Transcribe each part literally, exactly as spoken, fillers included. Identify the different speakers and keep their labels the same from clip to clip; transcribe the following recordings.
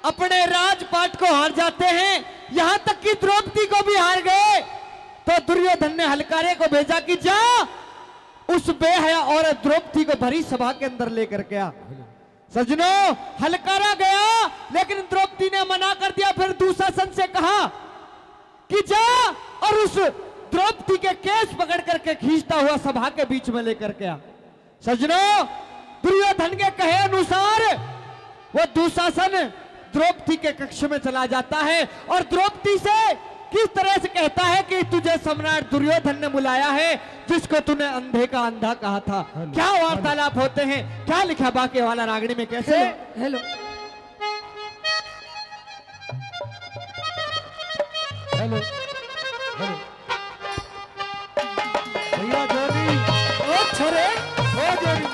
Speaker 1: अपने राजपाट को हार जाते हैं, यहां तक कि द्रौपदी को भी हार गए, तो दुर्योधन ने हलकारे को भेजा कि जा उस बेहया औरत द्रौपदी को भरी सभा के अंदर लेकर के आ। सजनों, हलकारा गया लेकिन द्रौपदी ने मना कर दिया। फिर दुशासन से कहा कि जा और उस द्रौपदी के केस पकड़ करके खींचता हुआ सभा के बीच में लेकर के आ। सजनों, दुर्योधन के कहे अनुसार वो दुशासन द्रौपदी के कक्ष में चला जाता है और द्रौपदी से किस तरह से कहता है कि तुझे सम्राट दुर्योधन ने बुलाया है, जिसको तूने अंधे का अंधा कहा था। क्या वार्तालाप होते हैं, क्या लिखा बाकी वाला रागनी में, कैसे?
Speaker 2: हेलो
Speaker 3: हेलो हेलो भैया जोरी,
Speaker 1: ओ छोरे,
Speaker 3: ओ जोरी,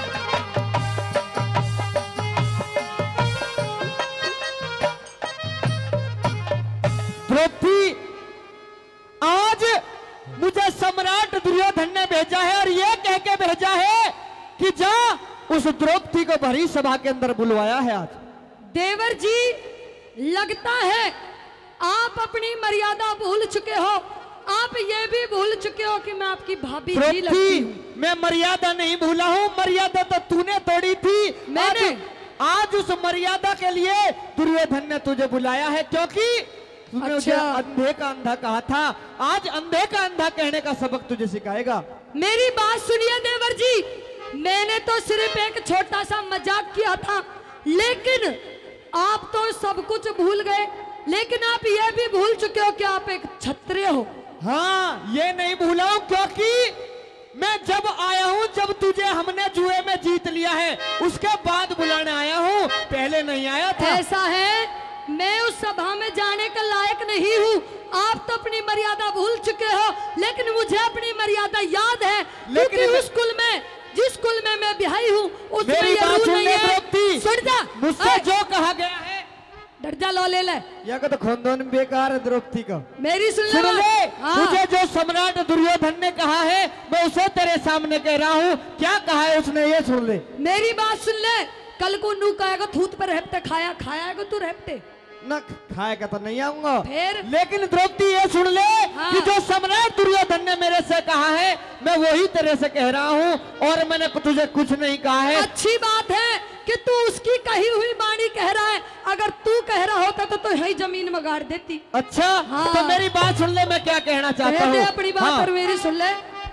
Speaker 1: द्रौपदी, आज मुझे सम्राट दुर्योधन ने भेजा है और यह कह के भेजा है कि जा उस द्रौपदी को भरी सभा के अंदर बुलवाया है। आज
Speaker 2: देवर जी, लगता है आप अपनी मर्यादा भूल चुके हो। आप ये भी भूल चुके हो कि मैं आपकी भाभी जी लगती
Speaker 1: द्रौपदी,
Speaker 2: हूँ।
Speaker 1: मैं मर्यादा नहीं भूला हूँ, मर्यादा तो तूने तोड़ी थी।
Speaker 2: मैंने
Speaker 1: आज, आज उस मर्यादा के लिए दुर्योधन ने तुझे बुलाया है, क्योंकि तूने मुझे
Speaker 2: अच्छा।
Speaker 1: अंधे का अंधा कहा था। आज अंधे का अंधा कहने का सबक तुझे सिखाएगा।
Speaker 2: मेरी बात सुनिए देवर जी, मैंने तो सिर्फ एक छोटा सा मजाक किया था, लेकिन आप तो सब कुछ भूल गए। लेकिन आप ये भी भूल चुके हो कि आप एक क्षत्रिय हो।
Speaker 1: हाँ, ये नहीं भूला हूं, क्योंकि मैं जब आया हूं, जब तुझे हमने जुए में जीत लिया है, उसके बाद बुलाने आया हूं, पहले नहीं आया था।
Speaker 2: ऐसा है, मैं उस सभा में जाने के लायक नहीं हूँ। आप तो अपनी मर्यादा भूल चुके हो, लेकिन मुझे अपनी मर्यादा याद है, क्योंकि उस कुल में, जिस कुल में मैं ब्याही हूँ, उसमें
Speaker 1: मेरी
Speaker 2: ये
Speaker 1: बात
Speaker 2: रूल
Speaker 1: सुन
Speaker 2: नहीं
Speaker 1: ले
Speaker 2: है।
Speaker 1: द्रौपदी,
Speaker 2: सुन जा,
Speaker 1: मुझसे
Speaker 2: ऐ,
Speaker 1: जो कहा गया है,
Speaker 2: डर जा, लो ले ले।
Speaker 1: यह तो खानदान बेकार है द्रौपदी का।
Speaker 2: मेरी सुन
Speaker 1: सुन
Speaker 2: ले,
Speaker 1: ले,
Speaker 2: हाँ।
Speaker 1: मुझे जो सम्राट दुर्योधन ने कहा है, मैं उसे तेरे सामने कह रहा हूँ। क्या कहा है उसने, ये सुन ले।
Speaker 2: मेरी बात सुन ले, कल को नू कहेगा थूत पर रहते खाया खाया तू रहते
Speaker 1: न खाएगा तो नहीं आऊंगा
Speaker 2: फिर?
Speaker 1: लेकिन द्रौपदी ये सुन ले,
Speaker 2: हाँ।
Speaker 1: कि जो सम्राट दुर्योधन ने मेरे से कहा है, मैं वही तेरे से कह रहा हूँ, और मैंने तुझे कुछ नहीं कहा है।
Speaker 2: अच्छी बात है कि तू उसकी कही हुई वाणी कह रहा है। अगर तू कह रहा होता तो तो यही जमीन में गाड़ देती।
Speaker 1: अच्छा,
Speaker 2: हाँ।
Speaker 1: तो मेरी बात सुन ले, मैं क्या कहना चाहता
Speaker 2: कह दे
Speaker 1: हूँ।
Speaker 2: अपनी बात,
Speaker 1: हाँ।
Speaker 2: और मेरी सुन ले।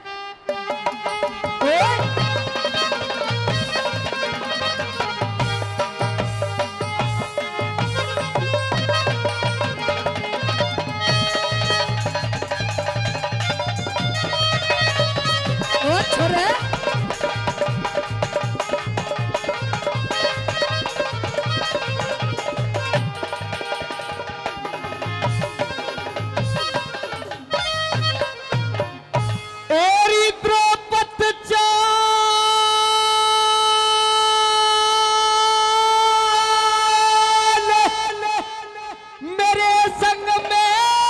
Speaker 1: ए?
Speaker 2: ओ छोरे,
Speaker 1: ओरी द्रौपद चाल मेरे संग में,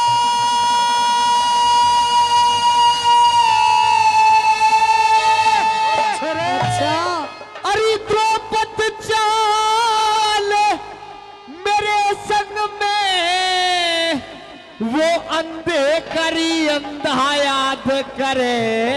Speaker 2: अच्छा
Speaker 1: अरे द्रौपद चाल मेरे संग में, वो अंधे करी अंधा याद करे।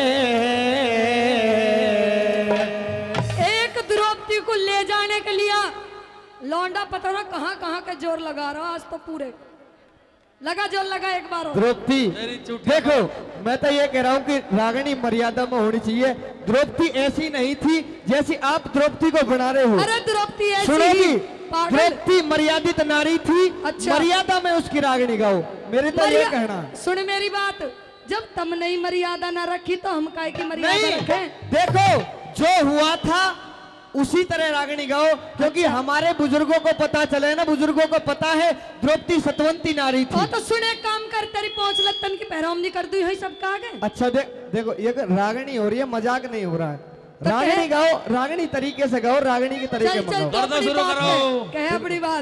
Speaker 2: एक द्रौपदी को ले जाने के लिए लौंडा पता ना कहाँ कहाँ का जोर लगा रहा। आज तो पूरे लगा जोर लगा एक बार और।
Speaker 1: द्रौपदी, देखो, मैं तो ये कह रहा हूँ कि रागिनी मर्यादा में होनी चाहिए। द्रौपदी ऐसी नहीं थी जैसी आप द्रौपदी को बना रहे हो।
Speaker 2: अरे द्रौपदी ऐसी
Speaker 1: सुनोगी,
Speaker 2: ही पागल।
Speaker 1: द्रौपदी मर्यादित नारी थी।
Speaker 2: अच्छा।
Speaker 1: मर्यादा में उसकी रागिनी गाओ, मेरे तो ये
Speaker 2: मर्या-
Speaker 1: कहना है।
Speaker 2: सुन मेरी बात, जब तुम नहीं मर्यादा ना रखी तो हम काय की मर्यादा
Speaker 1: नहीं,
Speaker 2: रखें?
Speaker 1: देखो, जो हुआ था उसी तरह रागिनी गाओ, क्योंकि
Speaker 2: अच्छा।
Speaker 1: हमारे बुजुर्गों को पता चले ना, बुजुर्गों को पता है द्रौपदी सतवंती नारी
Speaker 2: ओ
Speaker 1: थी।
Speaker 2: तो सुने, काम कर, तेरी पहुंच लत्तन की पैरवनी कर दी, सब कहा गए।
Speaker 1: अच्छा, दे, देखो, ये रागिनी हो रही है, मजाक नहीं हो रहा है।
Speaker 2: तो
Speaker 1: रागिनी
Speaker 2: कहे-
Speaker 1: गाओ, रागिनी तरीके से गाओ, रागिनी के तरीके
Speaker 2: चल
Speaker 1: में
Speaker 2: चल
Speaker 1: गाओ।
Speaker 2: तो अपनी
Speaker 3: शुरू
Speaker 2: बात
Speaker 3: करो।
Speaker 2: कह, कह अपनी बात।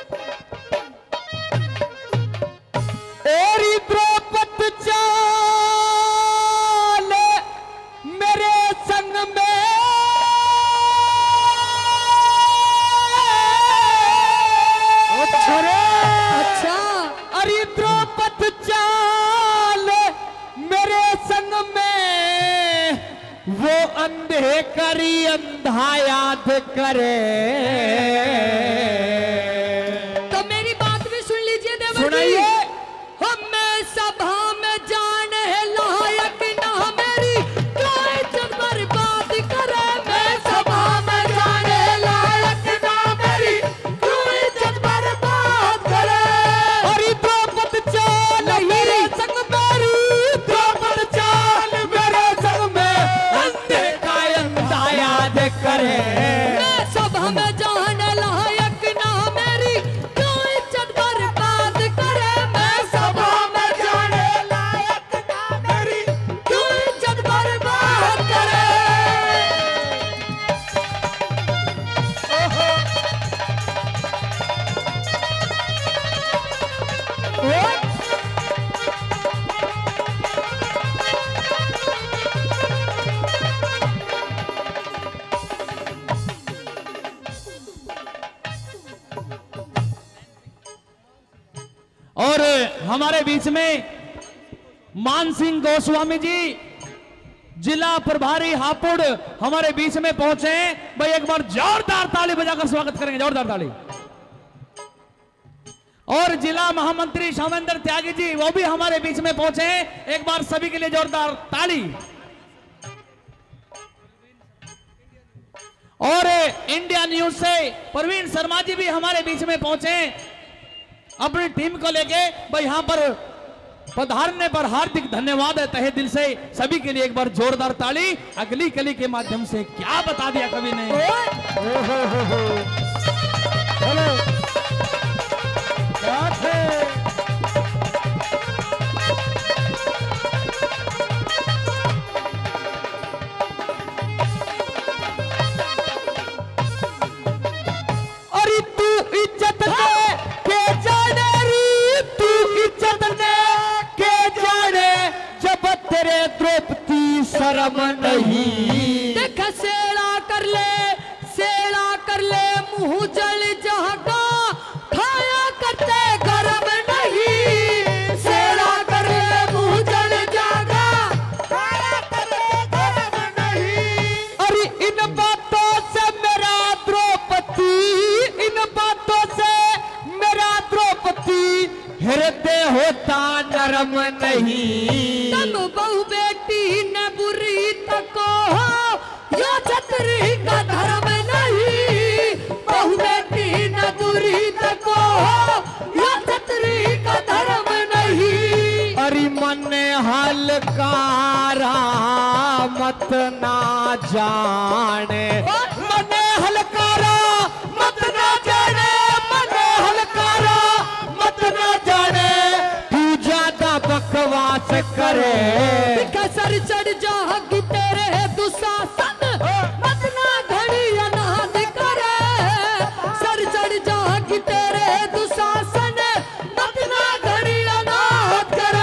Speaker 1: ओरी द्रौपद चाल अंधे करी अंधा याद करे।
Speaker 2: तो मेरी बात भी सुन लीजिए देवर जी।
Speaker 1: सुनाइए।
Speaker 2: हमें सभा में जाने लायक ना मेरी क्यों इज्जत बर्बाद करे। मैं सभा में जाने लायक ना मेरी क्यों इज्जत बर्बाद करे।
Speaker 1: और द्रौपद चाल मेरे संग मेरी, द्रौपद चाल मेरे संग में अंधे का अंधा याद करे।
Speaker 2: मैं सभा में जाने लायक ना मेरी क्यों इज्जत बर्बाद करे। मैं सभा में जाने लायक ना मेरी क्यों इज्जत बर्बाद करे।
Speaker 1: और हमारे बीच में मान सिंह गोस्वामी जी, जिला प्रभारी हापुड़, हमारे बीच में पहुंचे हैं। भाई एक बार जोरदार ताली बजाकर स्वागत करेंगे, जोरदार ताली। और जिला महामंत्री शामेंद्र त्यागी जी, वो भी हमारे बीच में पहुंचे हैं। एक बार सभी के लिए जोरदार ताली। और इंडिया न्यूज से प्रवीण शर्मा जी भी हमारे बीच में पहुंचे हैं अपनी टीम को लेके। भाई यहां पर पधारने पर हार्दिक धन्यवाद है तहे दिल से सभी के लिए। एक बार जोरदार ताली। अगली कली के माध्यम से क्या बता दिया कवि ने।
Speaker 3: हेलो क्या थे?
Speaker 1: अरे तू इज्जत दे के जाने री, तू इज्जत दे के जाने, जब तेरे द्रौपदी शर्म नहीं।
Speaker 2: देख सेड़ा कर ले, सेड़ा कर ले, मुंह जल जागा, खाया करते गरम नहीं। सेड़ा कर ले, मुंह जल जागा, खाया करते गरम नहीं।
Speaker 1: अरे इन बातों से मेरा द्रौपदी, इन बातों से मेरा द्रौपदी हृदय होता नरम नहीं।
Speaker 2: तब बहु बेटी न बुरी तको हो, यो छतरी का धर्म नहीं। बहु बेटी न बुरी तको हो, यो छतरी का धर्म नहीं।
Speaker 1: अरे मन हलकारा मत ना जाने, मन हलकारा मत ना जाने, मन हलकारा मत ना जाने, तू ज्यादा बकवास करे।
Speaker 2: कसर चढ़ जागी तेरे दुशासन, मत ना घड़ी अनाद करे। सर चढ़ जागी तेरे दुशासन, मत ना घड़ी अनाद करे।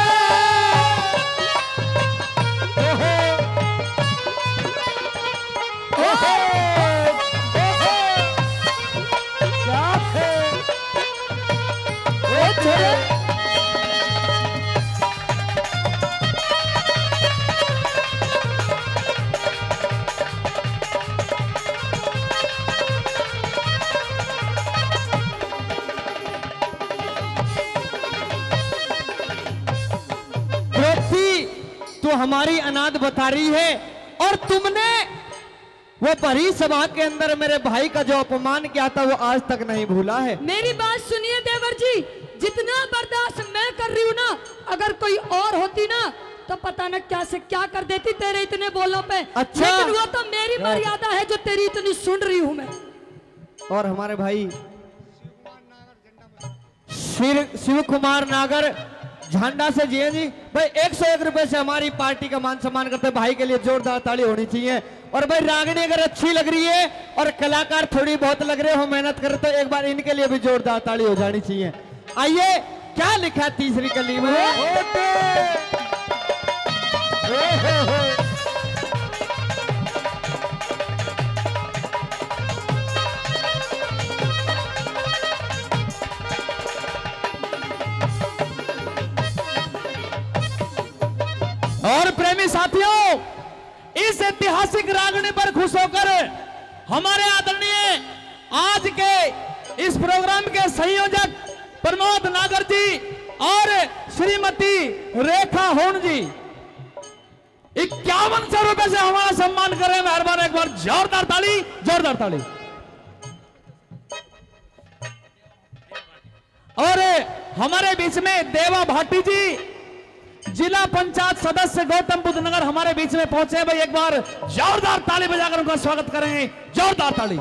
Speaker 3: क्या थे?
Speaker 2: ओ छोरे
Speaker 1: द्रौपदी, तू हमारी अनाथ बता रही है और तुमने वो भरी सभा के अंदर मेरे भाई का जो अपमान किया था वो आज तक नहीं भूला है।
Speaker 2: मेरी बात सुनिए देवर जी, जितना बर्दाश्त मैं कर रही हूँ ना, अगर कोई और होती ना तो पता न क्या से क्या कर देती तेरे इतने बोलों पे।
Speaker 1: अच्छा।
Speaker 2: लेकिन वो तो मेरी मर्यादा है जो तेरी इतनी सुन रही हूँ मैं।
Speaker 1: और हमारे भाई शिव शिव कुमार नागर झंडा से जी जी भाई एक सौ एक रुपए से हमारी पार्टी का मान सम्मान करते हैं। भाई के लिए जोरदार ताली होनी चाहिए। और भाई रागनी अगर अच्छी लग रही है और कलाकार थोड़ी बहुत लग रहे हो, मेहनत करे तो एक बार इनके लिए भी जोरदार ताली हो जानी चाहिए। आइए, क्या लिखा है तीसरी कली में? और प्रेमी साथियों, इस ऐतिहासिक रागनी पर खुश होकर हमारे आदरणीय आज के इस प्रोग्राम के संयोजक प्रमोद नागर जी और श्रीमती रेखा होन जी इक्यावन सौ रुपए से हमारा सम्मान कर रहे हैं। मेहरबान एक बार जोरदार ताली, जोरदार ताली। और हमारे बीच में देवा भाटी जी जिला पंचायत सदस्य गौतम बुद्ध नगर हमारे बीच में पहुंचे। भाई एक बार जोरदार ताली बजाकर उनका स्वागत करेंगे, जोरदार ताली।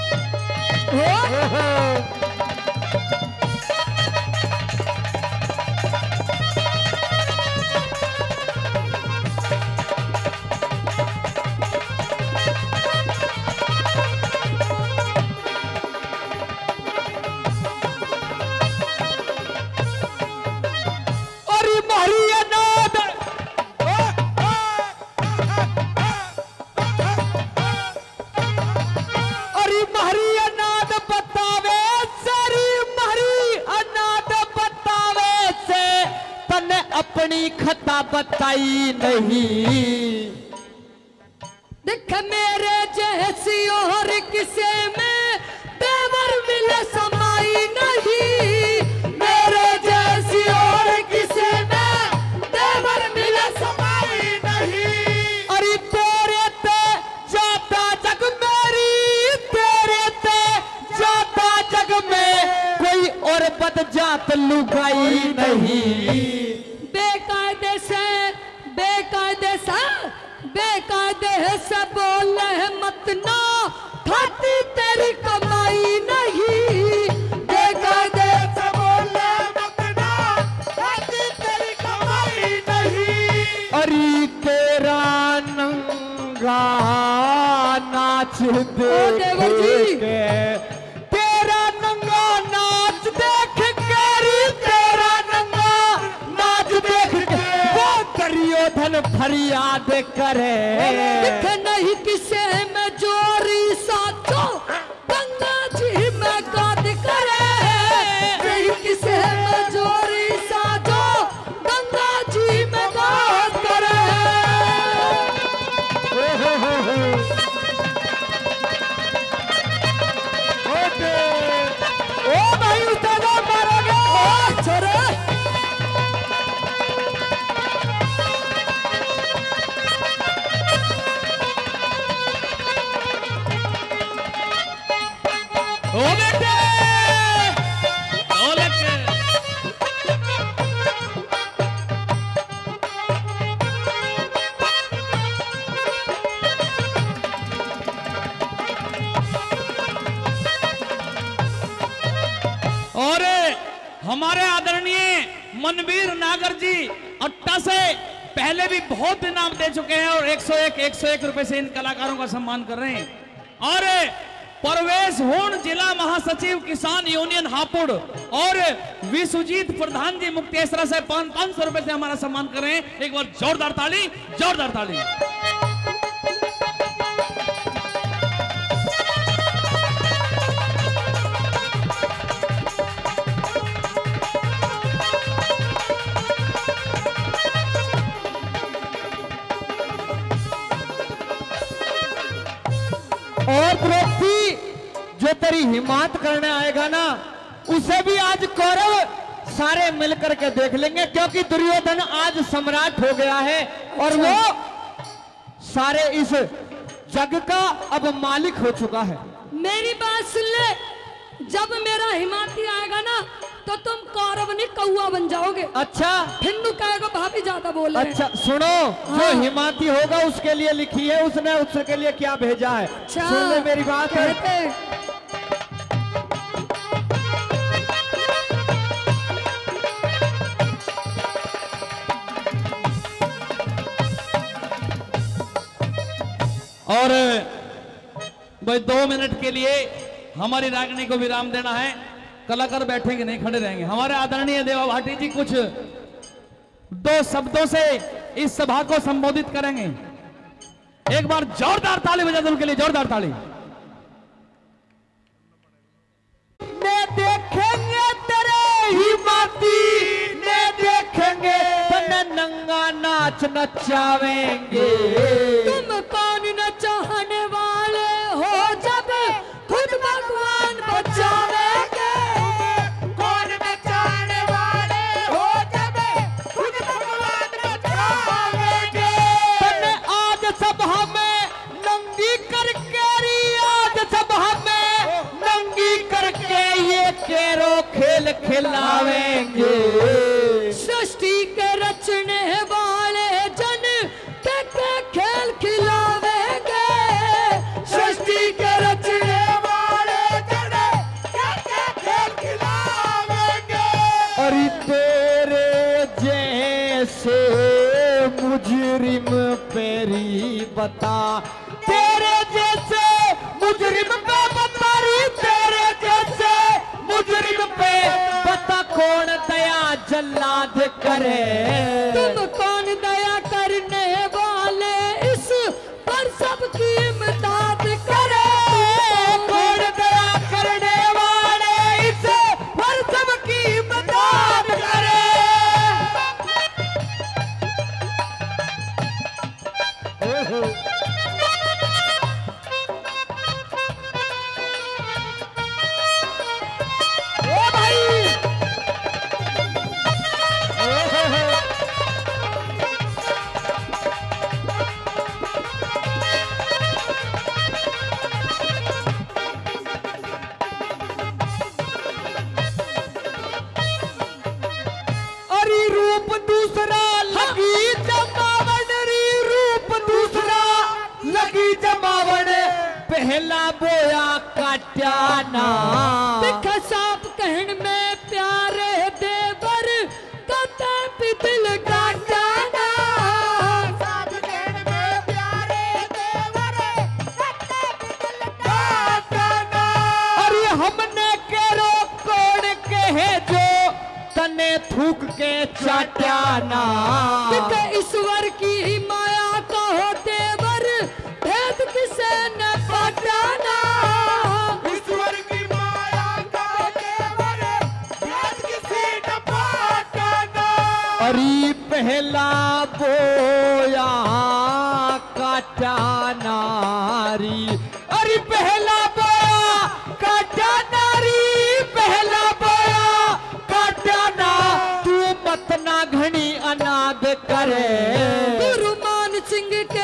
Speaker 1: खता बताई नहीं
Speaker 2: देख मेरे जैसी और किसे में देवर मिले समाई नहीं, मेरे जैसी और किसे में देवर मिले समाई नहीं।
Speaker 1: अरे तेरे ते जाता जग मेरी, तेरे ते जाता जग में कोई और बद जात लुगाई नहीं।
Speaker 2: बेकायदे से बेकायदे से बेकायदे से बोले मत ना, खाती तेरी कमाई नहीं। बेकायदे से बोले मत ना, खाती तेरी कमाई नहीं।
Speaker 1: अरे तेरा नंगा नाच देख के, तेरा नंगा नाच देख के, तेरा नंगा नाच देख के वो दुर्योधन फरियाद करे।
Speaker 2: दिख नहीं किसे में जोरी साचो, गंगा जी में गाद करे। नहीं किसे में जोरी साचो, गंगा जी में गाद करे।
Speaker 1: ओ भाई उस्ताद मारोगे छोरे। ओ बेटे ढोलक। और हमारे आदरणीय मनवीर नागर जी अट्टा से पहले भी बहुत इनाम दे चुके हैं और एक सौ एक एक सौ एक रुपए से इन कलाकारों का सम्मान कर रहे हैं। और परवेश होन जिला महासचिव किसान यूनियन हापुड़ और विश्वजीत प्रधान जी मुक्तेश्वरा से पांच पांच सौ रुपए से हमारा सम्मान कर रहे हैं। एक बार जोरदार ताली, जोरदार ताली। और द्रौपदी जो तेरी हिम्मत करने आएगा ना, उसे भी आज कौरव सारे मिलकर के देख लेंगे, क्योंकि दुर्योधन आज सम्राट हो गया है और वो सारे इस जग का अब मालिक हो चुका है।
Speaker 2: मेरी बात सुन ले, जब मेरा हिमाती आएगा ना तो तुम कौरव नहीं कौआ बन जाओगे।
Speaker 1: अच्छा
Speaker 2: हिंदू कहेगा भाभी ज्यादा बोल रहे हैं।
Speaker 1: अच्छा सुनो,
Speaker 2: हाँ।
Speaker 1: जो हिमाती होगा उसके लिए लिखी है उसने, उसके लिए क्या भेजा है।
Speaker 2: अच्छा।
Speaker 1: सुन ले मेरी बात है। और भाई दो मिनट के लिए हमारी रागनी को विराम देना है। कलाकार बैठेंगे नहीं, खड़े रहेंगे। हमारे आदरणीय देवा भाटी जी कुछ दो शब्दों से इस सभा को संबोधित करेंगे। एक बार जोरदार ताली बजा दो उनके लिए, जोरदार ताली। ने देखेंगे तेरे हिमाती, ने देखेंगे तने नंगा नाच नचावेंगे।
Speaker 2: तुम
Speaker 1: खिलावेंगे।
Speaker 2: सृष्टि के रचने वाले जन के के खेल खिलावेंगे।
Speaker 1: सृष्टि के रचने वाले जन के के खेल खिलावेंगे। अरे तेरे जैसे मुजरिम पेरी बता, तेरे जैसे मुजरिम पे बतारी, तेरे जैसे मुजरिम पे बता कौन दया जल्लाद करे।
Speaker 2: तुम कौन दया करने वाले इस पर सबकी इमदाद करे।
Speaker 1: कौन दया करने वाले इस पर सबकी इमदाद करे। ओ भाई अरे रूप दूसरा लगी जमावन, री रूप दूसरा लगी जमावन, पहला बोया काट्याना।
Speaker 2: दिखा सांप कहन में प्यारे देवर कते भी दिल काटाना।
Speaker 1: सांप कहन में प्यारे देवर कते भी दिल काटाना। अरे हमने केरो कोण कहे जो तने थूक के चाट्याना।
Speaker 2: दिखा ईश्वर की माया कहो देवर भेद किसे न पटाना।
Speaker 1: ईश्वर की माया का देवर भेद किसी न पाटाना। अरे पहला बोया काटा नारी, अरे पहला बोया काटा नारी, पहला बोया काटा ना। तू मत ना घनी अनाद करे।
Speaker 2: गुरु मान सिंह के